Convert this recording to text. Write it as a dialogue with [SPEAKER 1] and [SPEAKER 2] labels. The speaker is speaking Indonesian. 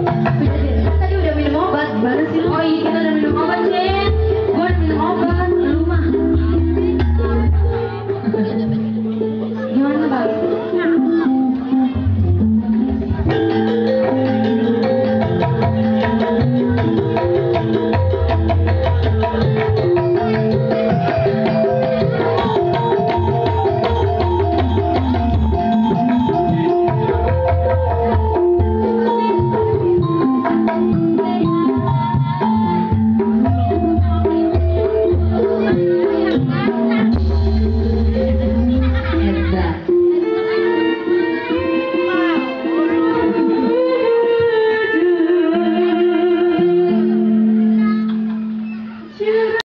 [SPEAKER 1] Tadi udah minum obat, gimana sih lu? Oh iya, kita udah minum obat, Jen. Gue udah minum obat.